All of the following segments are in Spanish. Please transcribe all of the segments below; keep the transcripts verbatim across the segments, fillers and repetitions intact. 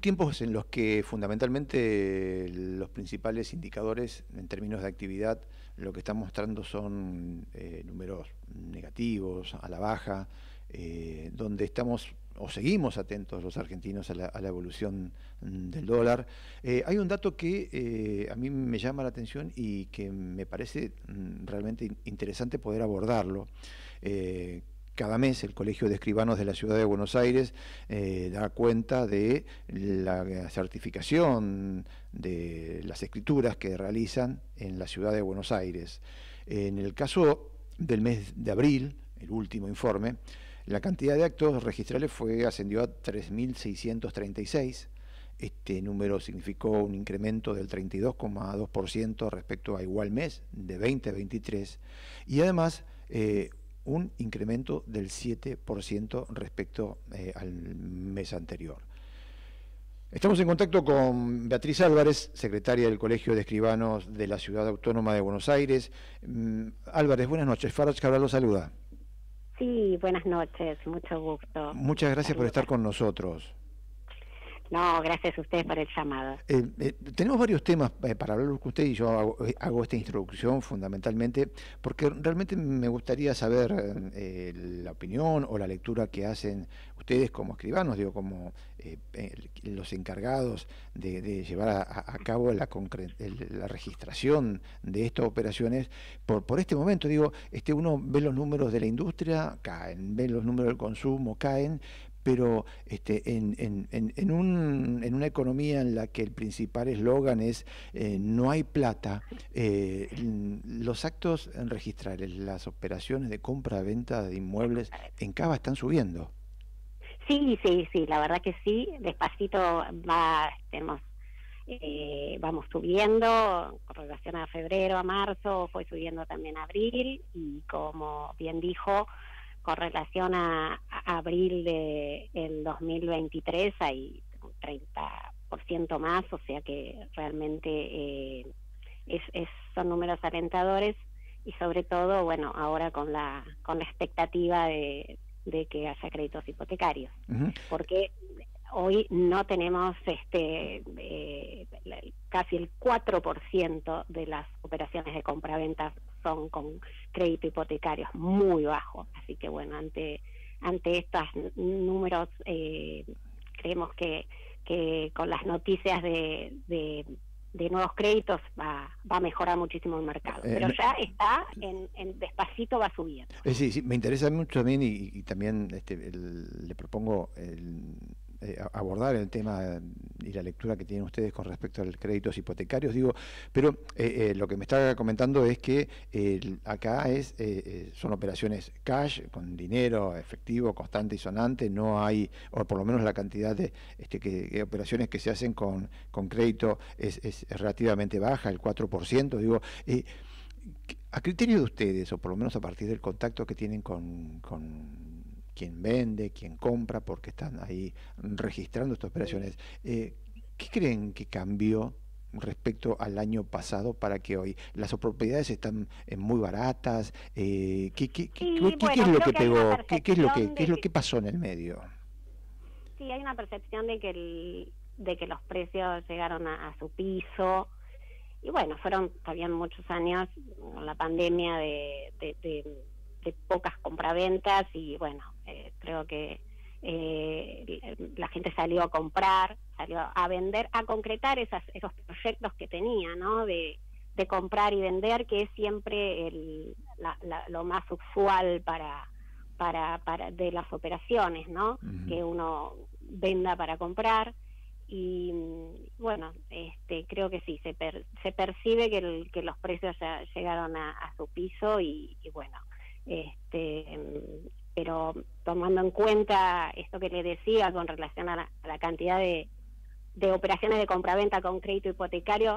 tiempos en los que fundamentalmente los principales indicadores en términos de actividad lo que están mostrando son eh, números negativos, a la baja, eh, donde estamos o seguimos atentos los argentinos a la, a la evolución del dólar. Eh, hay un dato que eh, a mí me llama la atención y que me parece mm, realmente interesante poder abordarlo. Eh, Cada mes el Colegio de Escribanos de la Ciudad de Buenos Aires eh, da cuenta de la certificación de las escrituras que realizan en la Ciudad de Buenos Aires. En el caso del mes de abril, el último informe, la cantidad de actos registrales fue ascendió a tres mil seiscientos treinta y seis. Este número significó un incremento del treinta y dos coma dos por ciento respecto a igual mes de veinte veintitrés y además eh, un incremento del siete por ciento respecto eh, al mes anterior. Estamos en contacto con Beatriz Álvarez, secretaria del Colegio de Escribanos de la Ciudad Autónoma de Buenos Aires. Mm, Álvarez, buenas noches. Farage Cabral lo saluda. Sí, buenas noches, mucho gusto. Muchas gracias Saludos. por estar con nosotros. No, gracias a ustedes por el llamado. Eh, eh, tenemos varios temas eh, para hablar con usted y yo hago, eh, hago esta introducción fundamentalmente porque realmente me gustaría saber eh, la opinión o la lectura que hacen ustedes como escribanos, digo, como eh, los encargados de, de llevar a, a cabo la, el, la registración de estas operaciones por, por este momento. Digo, este, uno ve los números de la industria, caen, ve los números del consumo, caen, pero este, en, en, en, en, un, en una economía en la que el principal eslogan es eh, no hay plata, eh, los actos registrales, las operaciones de compra-venta de inmuebles en Cava están subiendo. Sí, sí, sí, la verdad que sí, despacito va, tenemos, eh, vamos subiendo, con relación a febrero, a marzo, fue subiendo también a abril, y como bien dijo, con relación a, a abril de el dos mil veintitrés hay un treinta por ciento más, o sea que realmente eh, es, es, son números alentadores, y sobre todo, bueno, ahora con la con la expectativa de, de que haya créditos hipotecarios, uh-huh. porque hoy no tenemos este eh, casi el cuatro por ciento de las operaciones de compraventa son con crédito hipotecario, muy bajo, así que bueno, ante ante estos números eh, creemos que que con las noticias de, de, de nuevos créditos va, va a mejorar muchísimo el mercado, eh, pero ya está en, en despacito va subiendo. Eh, sí, sí, me interesa mucho también y, y también este, el, le propongo el, eh, abordar el tema y la lectura que tienen ustedes con respecto a los créditos hipotecarios, digo, pero eh, eh, lo que me está comentando es que eh, acá es eh, son operaciones cash, con dinero efectivo, constante y sonante, no hay, o por lo menos la cantidad de este, que, que operaciones que se hacen con, con crédito es, es relativamente baja, el cuatro por ciento, digo, eh, a criterio de ustedes, o por lo menos a partir del contacto que tienen con, con quien vende, quien compra, porque están ahí registrando estas operaciones, eh, ¿qué creen que cambió respecto al año pasado para que hoy las propiedades están eh, muy baratas? Eh, ¿qué, qué, sí, qué, bueno, ¿Qué es lo que pegó? Que ¿Qué, ¿Qué es lo que, qué es lo que pasó en el medio? Sí, hay una percepción de que el, de que los precios llegaron a, a su piso. Y bueno, fueron también muchos años con la pandemia de, de, de, de pocas compraventas y bueno, eh, creo que eh, la gente salió a comprar, salió a vender, a concretar esas, esos proyectos que tenía, ¿no? De, de comprar y vender, que es siempre el, la, la, lo más usual para, para, para de las operaciones, ¿no? Uh-huh. Que uno venda para comprar. Y bueno, este creo que sí, se per, se percibe que, el, que los precios ya llegaron a, a su piso y, y bueno, este pero tomando en cuenta esto que le decía con relación a la, a la cantidad de, de operaciones de compraventa con crédito hipotecario,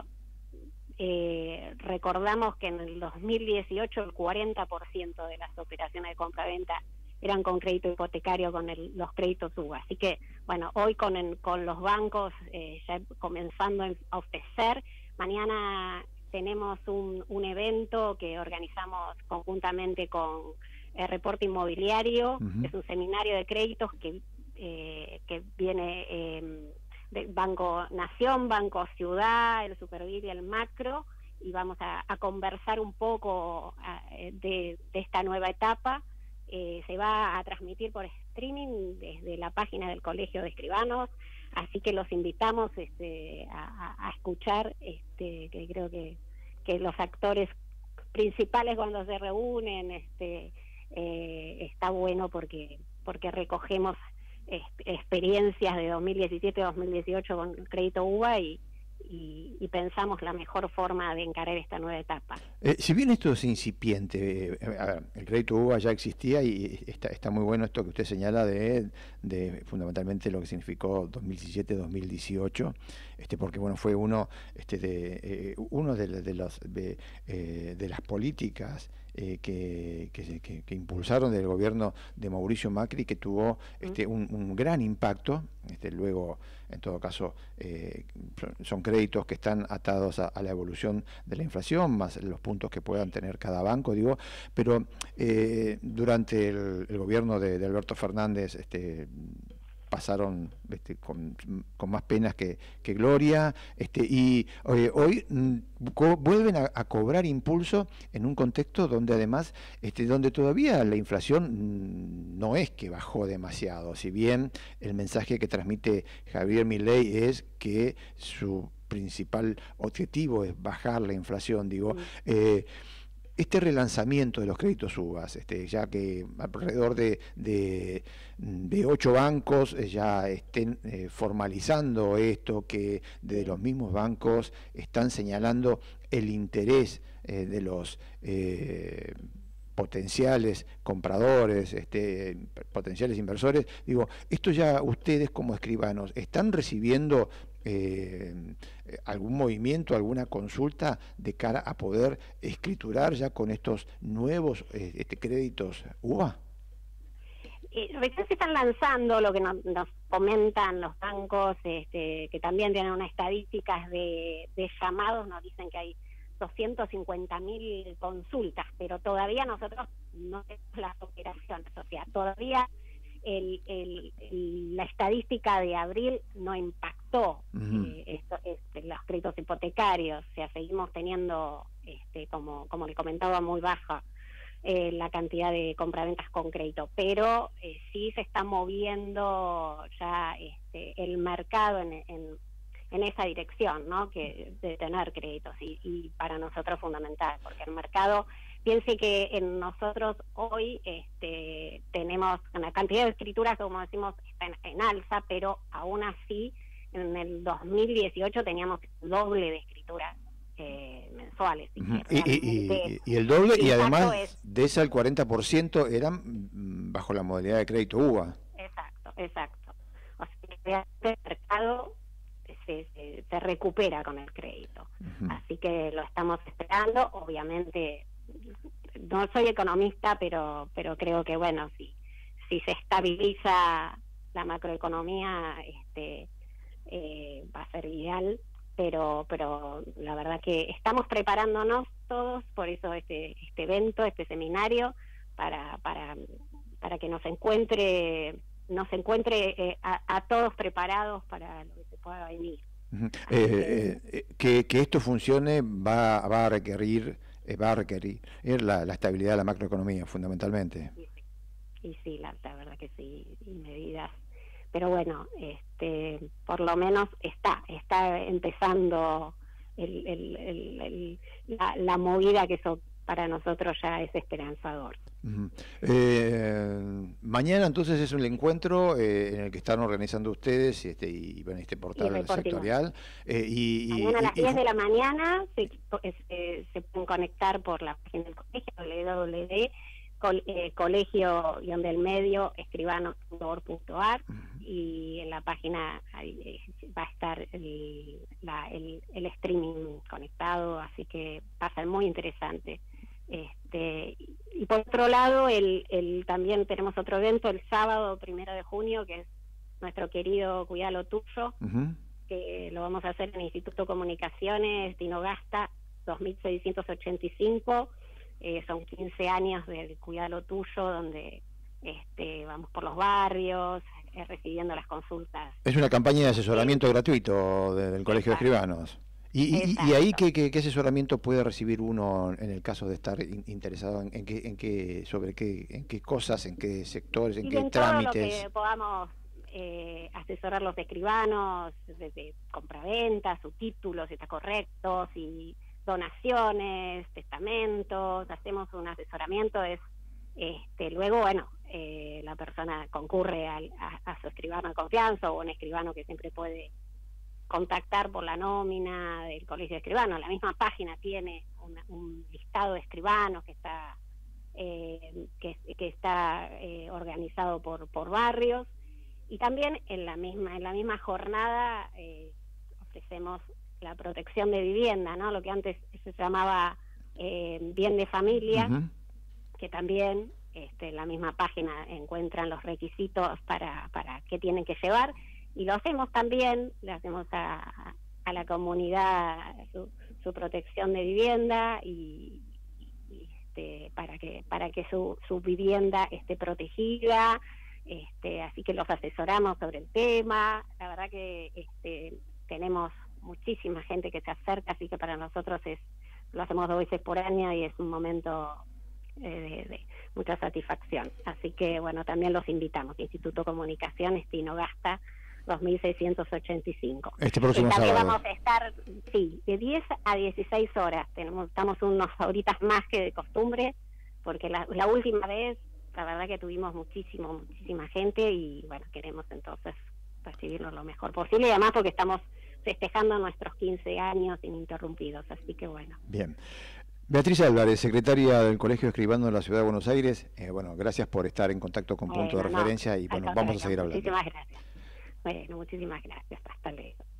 eh, recordamos que en el dos mil dieciocho el cuarenta por ciento de las operaciones de compraventa eran con crédito hipotecario, con el, los créditos U B A. Así que, bueno, hoy con, en, con los bancos eh, ya comenzando a ofrecer, mañana tenemos un, un evento que organizamos conjuntamente con el Reporte Inmobiliario, uh-huh. Es un seminario de créditos que, eh, que viene eh, de Banco Nación, Banco Ciudad, el Supervit y el Macro, y vamos a, a conversar un poco a, de, de esta nueva etapa. Eh, se va a transmitir por streaming desde la página del Colegio de Escribanos, así que los invitamos este, a, a escuchar, este, que creo que, que los actores principales cuando se reúnen, este, eh, está bueno porque, porque recogemos experiencias de dos mil diecisiete dos mil dieciocho con Crédito U B A y, y, y pensamos la mejor forma de encarar esta nueva etapa. Eh, si bien esto es incipiente, eh, a ver, el Crédito U B A ya existía y está, está muy bueno esto que usted señala de, de fundamentalmente lo que significó dos mil diecisiete dos mil dieciocho, este, porque bueno, fue uno, este, de, eh, uno de, de, los, de, eh, de las políticas Eh, que, que, que, que impulsaron del gobierno de Mauricio Macri, que tuvo este, un, un gran impacto. Este, luego, en todo caso, eh, son créditos que están atados a, a la evolución de la inflación, más los puntos que puedan tener cada banco, digo, pero eh, durante el, el gobierno de, de Alberto Fernández, este, pasaron este, con, con más penas que, que gloria, este, y eh, hoy mm, co vuelven a, a cobrar impulso en un contexto donde además, este, donde todavía la inflación mm, no es que bajó demasiado, si bien el mensaje que transmite Javier Milei es que su principal objetivo es bajar la inflación, digo, eh, este relanzamiento de los créditos U B A, este, ya que alrededor de, de, de ocho bancos ya estén eh, formalizando esto, que de los mismos bancos están señalando el interés eh, de los eh, potenciales compradores, este, potenciales inversores, digo, esto ya ustedes como escribanos están recibiendo eh, algún movimiento, alguna consulta de cara a poder escriturar ya con estos nuevos eh, este, créditos U B A. Eh, recién se están lanzando lo que nos, nos comentan los bancos, este, que también tienen unas estadísticas de, de llamados, nos dicen que hay doscientas cincuenta mil consultas, pero todavía nosotros no tenemos las operaciones, o sea, todavía el, el, el, la estadística de abril no impactó uh-huh. eh, esto, este, los créditos hipotecarios, o sea, seguimos teniendo, este, como, como le comentaba, muy baja eh, la cantidad de compraventas con crédito, pero eh, sí se está moviendo ya este, el mercado en, en en esa dirección, ¿no? Que de tener créditos y, y para nosotros fundamental, porque el mercado, piense que en nosotros hoy este, tenemos una cantidad de escrituras que, como decimos, está en, en alza, pero aún así en el dos mil dieciocho teníamos el doble de escrituras eh, mensuales. Y, uh-huh. y, y, y, y el doble, y además es, de ese al cuarenta por ciento eran bajo la modalidad de crédito U B A. Exacto, exacto. O sea, el mercado Se, se, se recupera con el crédito. Uh-huh. Así que lo estamos esperando. Obviamente, no soy economista, pero pero creo que, bueno, si, si se estabiliza la macroeconomía, este eh, va a ser ideal, pero pero la verdad que estamos preparándonos todos, por eso este este evento, este seminario, para para para que nos encuentre nos encuentre eh, a, a todos preparados para lo que se pueda venir. Uh-huh. eh, eh, que, que esto funcione va, va a requerir eh, va a requerir la, la estabilidad de la macroeconomía, fundamentalmente. Y sí, y sí la, la verdad que sí, y medidas. Pero bueno, este por lo menos está está empezando el, el, el, el, la, la movida, que eso para nosotros ya es esperanzador. Uh-huh. eh, mañana entonces es un encuentro eh, en el que están organizando ustedes este, y bueno, este portal y sectorial. Eh, y, mañana a las y, diez de la mañana se, se, se pueden conectar por la página del colegio, doble u doble u doble u punto col, eh, colegio del medio escribanos punto org punto a r, uh-huh. y en la página ahí va a estar el, la, el, el streaming conectado, así que va a ser muy interesante. Este, y por otro lado, el, el también tenemos otro evento el sábado primero de junio, que es nuestro querido Cuidalo Tuyo, uh-huh. que lo vamos a hacer en el Instituto Comunicaciones Tinogasta dos mil seiscientos ochenta y cinco. Eh, son quince años del Cuidalo Tuyo, donde este, vamos por los barrios, eh, recibiendo las consultas. Es una campaña de asesoramiento sí. gratuito de, del Colegio Exacto. de Escribanos. ¿Y, y, y ahí qué, qué, qué asesoramiento puede recibir uno en el caso de estar in, interesado en, en, qué, en qué, sobre qué, en qué cosas, en qué sectores, en y qué en trámites? Todo lo que podamos eh, asesorar los escribanos, desde compraventa, subtítulos, si está correcto, si donaciones, testamentos, hacemos un asesoramiento, es este luego, bueno, eh, la persona concurre al, a, a su escribano de confianza o un escribano que siempre puede contactar por la nómina del Colegio de Escribanos. La misma página tiene una, un listado de escribanos que está eh, que, que está eh, organizado por por barrios, y también en la misma en la misma jornada eh, ofrecemos la protección de vivienda, ¿no? Lo que antes se llamaba eh, bien de familia, uh-huh. que también este, en la misma página encuentran los requisitos para para qué tienen que llevar. Y lo hacemos también, le hacemos a, a la comunidad su, su protección de vivienda y, y este, para que para que su, su vivienda esté protegida, este, así que los asesoramos sobre el tema. La verdad que este, tenemos muchísima gente que se acerca, así que para nosotros es lo hacemos dos veces por año y es un momento eh, de, de mucha satisfacción. Así que bueno, también los invitamos. Instituto Comunicación, Estino Gasta, dos mil seiscientos ochenta y cinco. Este próximo sábado. Vamos a estar, sí, de diez a dieciséis horas. Tenemos, estamos unas horitas más que de costumbre, porque la, la última vez, la verdad que tuvimos muchísimo, muchísima gente y bueno, queremos entonces recibirlo lo mejor posible y además porque estamos festejando nuestros quince años ininterrumpidos, así que bueno. Bien. Beatriz Álvarez, secretaria del Colegio Escribano de la Ciudad de Buenos Aires, eh, bueno, gracias por estar en contacto con bueno, Punto de no, Referencia y bueno, vamos a seguir hablando. Muchísimas gracias. Bueno, muchísimas gracias. Hasta luego.